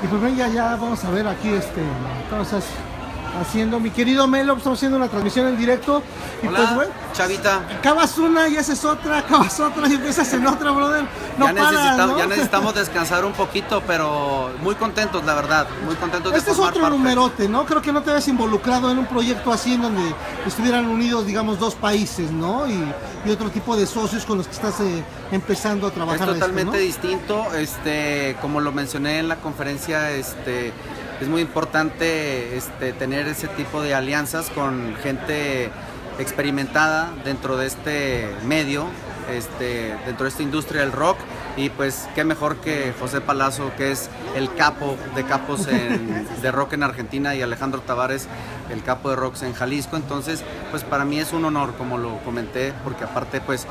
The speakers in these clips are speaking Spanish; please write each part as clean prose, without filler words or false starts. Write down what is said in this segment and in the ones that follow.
Y pues ven, ya vamos a ver aquí, entonces, haciendo, mi querido Melo, estamos haciendo una transmisión en directo. Y hola, pues, güey, chavita. acabas una y haces otra, acabas otra y empiezas en otra, brother. No paras, ¿no? Ya necesitamos descansar un poquito, pero muy contentos, la verdad, muy contentos de Este es formar otro parte. numerote, ¿no? Creo que no te habías involucrado en un proyecto así en donde estuvieran unidos, digamos, dos países, ¿no? Y otro tipo de socios con los que estás empezando a trabajar. Es totalmente ¿no? distinto, como lo mencioné en la conferencia, es muy importante tener ese tipo de alianzas con gente experimentada dentro de este medio, dentro de esta industria del rock. Y pues qué mejor que José Palazzo, que es el capo de capos de rock en Argentina, y Alejandro Tavares, el capo de rock en Jalisco. Entonces pues para mí es un honor, como lo comenté, porque aparte pues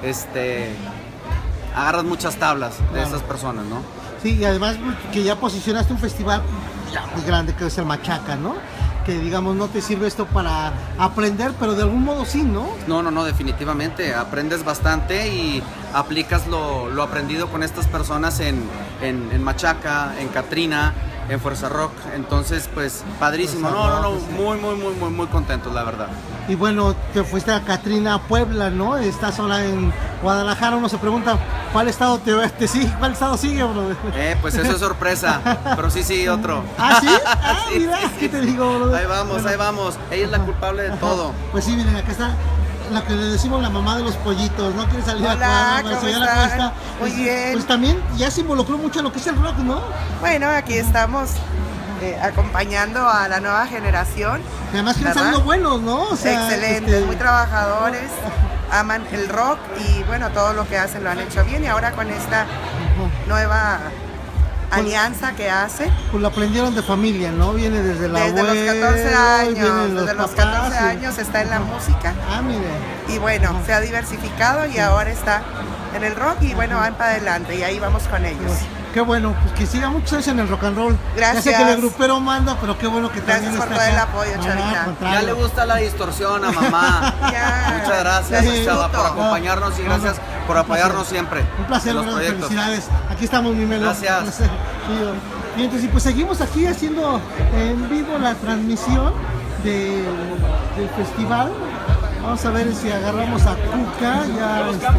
agarras muchas tablas de esas personas, ¿no? Sí, y además que ya posicionaste un festival ya muy grande, que es el Machaca, ¿no? Que digamos no te sirve esto para aprender, pero de algún modo sí, ¿no? No, definitivamente, aprendes bastante y aplicas lo aprendido con estas personas en Machaca, en Katrina, en Fuerza Rock. Entonces pues padrísimo, muy contentos, la verdad. Y bueno, te fuiste a Katrina, a Puebla, ¿no? Estás ahora en Guadalajara. Uno se pregunta, ¿cuál estado te sigue? ¿Cuál estado sigue, bro? Pues eso es sorpresa, pero sí, otro. ¿Ah, sí? Ah, Sí, mira, ¿qué te digo, bro? Ahí vamos. Ella es la culpable de todo. Pues sí, miren, acá está la que le decimos la mamá de los pollitos, ¿no? Quiere salir Hola, a ¿cómo señora, están? está. Muy bien. Pues también ya se involucró mucho en lo que es el rock, ¿no? Bueno, aquí estamos acompañando a la nueva generación. Y además que han ¿verdad? salido buenos, ¿no? O sea, Excelentes, muy trabajadores, aman el rock y bueno, todo lo que hacen lo han hecho bien. Y ahora con esta nueva alianza que hace. Pues lo aprendieron de familia, ¿no? Viene desde la Desde los 14 años, desde los 14 años está en la música. Ah, mire. Y bueno, se ha diversificado y ahora está en el rock y bueno, van para adelante y ahí vamos con ellos. Qué bueno, pues que siga muchos años en el rock and roll. Gracias. Ya sé que el grupero manda, pero qué bueno que también Gracias por está todo el acá. apoyo, No, Chavita. al contrario. Ya le gusta la distorsión a mamá. Ya. Muchas gracias, Sí. Chava, por acompañarnos y gracias por apoyarnos siempre Un placer, en los gran proyectos. felicidades. Aquí estamos, mi Melo. Gracias. Un placer. Y entonces, pues seguimos aquí haciendo en vivo la transmisión del festival. Vamos a ver si agarramos a Cuca, ya está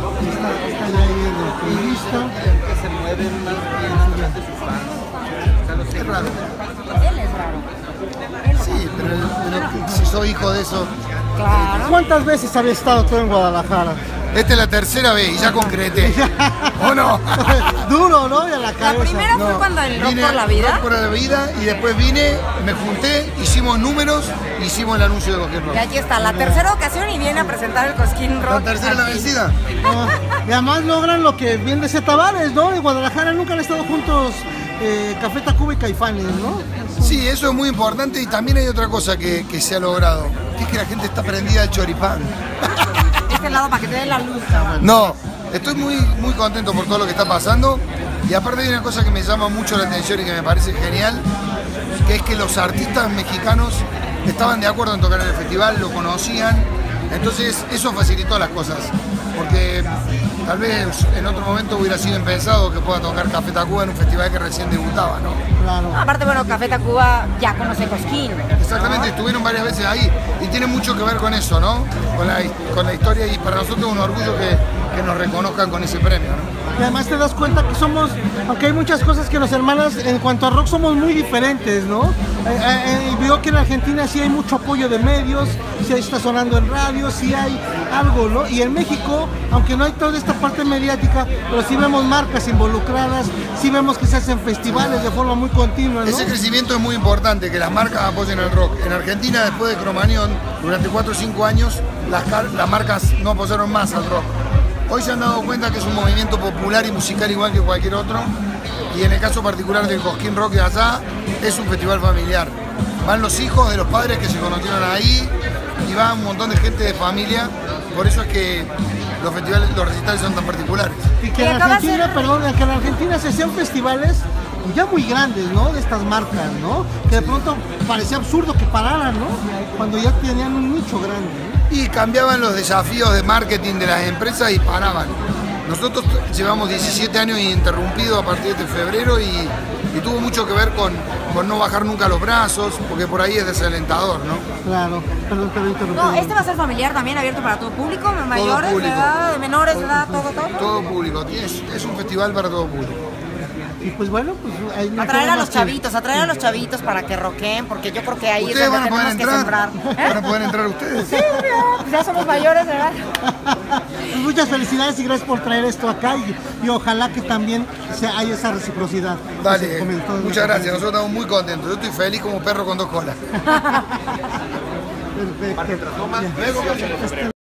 ya ahí en el playlist. Que se mueven más bien atrás de sus fans. Es raro. Él es raro. Sí, pero si soy hijo de eso. Claro. ¿Cuántas veces había estado tú en Guadalajara? Esta es la tercera vez y ya concreté. ¿O no? Duro, ¿no? Y a la La cabeza. primera fue No, cuando en Rock vine por la a Vida. Rock por la vida y después vine, me junté, hicimos números, hicimos el anuncio de Cosquín Rock. Y aquí está, la tercera ocasión y viene a presentar el Cosquín Rock. La tercera es la aquí. vencida. No, y además logran lo que bien decía Tavares, ¿no? En Guadalajara nunca han estado juntos Café Tacuba y Caifanes, ¿no? Sí, eso es muy importante y también hay otra cosa que se ha logrado, que es que la gente está prendida al choripán. Este lado para que te dé la luz. No, estoy muy contento por todo lo que está pasando y aparte hay una cosa que me llama mucho la atención y que me parece genial, que es que los artistas mexicanos estaban de acuerdo en tocar en el festival, lo conocían, entonces eso facilitó las cosas, porque tal vez en otro momento hubiera sido impensado que pueda tocar Café Tacuba en un festival que recién debutaba, ¿no? Claro. Aparte, bueno, Café Tacuba ya conoce Cosquín. Exactamente, estuvieron varias veces ahí y tiene mucho que ver con eso, ¿no? Con la historia y para nosotros es un orgullo que nos reconozcan con ese premio, ¿no? Y además te das cuenta que somos, aunque hay muchas cosas que nos hermanas, en cuanto a rock somos muy diferentes, ¿no? Veo que en Argentina sí hay mucho apoyo de medios, sí está sonando en radio, sí hay algo, ¿no? Y en México, aunque no hay toda esta parte mediática, pero sí vemos marcas involucradas, sí vemos que se hacen festivales de forma muy continua, ¿no? Ese crecimiento es muy importante, que las marcas apoyen el rock. En Argentina, después de Cromañón, durante 4 o 5 años, las marcas no apoyaron más al rock. Hoy se han dado cuenta que es un movimiento popular y musical igual que cualquier otro, y en el caso particular del Cosquín Rock de allá, es un festival familiar. Van los hijos de los padres que se conocieron ahí, y va un montón de gente de familia, por eso es que los recitales son tan particulares. Y que en Argentina, que en Argentina se hacían festivales ya muy grandes, ¿no? De estas marcas, ¿no? Que de pronto parecía absurdo que pararan, ¿no? Cuando ya tenían un nicho grande, ¿no? Y cambiaban los desafíos de marketing de las empresas y paraban. Nosotros llevamos 17 años ininterrumpidos a partir de febrero y tuvo mucho con no bajar nunca los brazos, porque por ahí es desalentador, ¿no? Claro, perdón, No, este va a ser familiar también, abierto para todo público, mayores, público. de edad, de menores, de edad, todo. Todo público, es un festival para todo público. Y pues bueno, pues ahí no Atraer queda a más atraer a los chavitos para que roqueen, porque yo creo que ahí es ¿Ustedes donde van a poder tenemos que entrar? sembrar. ¿Van a poder entrar ustedes? Sí, obvio, ya somos mayores, ¿verdad? Pues muchas felicidades y gracias por traer esto acá y ojalá que también haya esa reciprocidad. Dale, que se comentó en la muchas gracias, conferencia. nosotros estamos muy contentos. Yo estoy feliz como perro con 2 colas. Perfecto. Luego,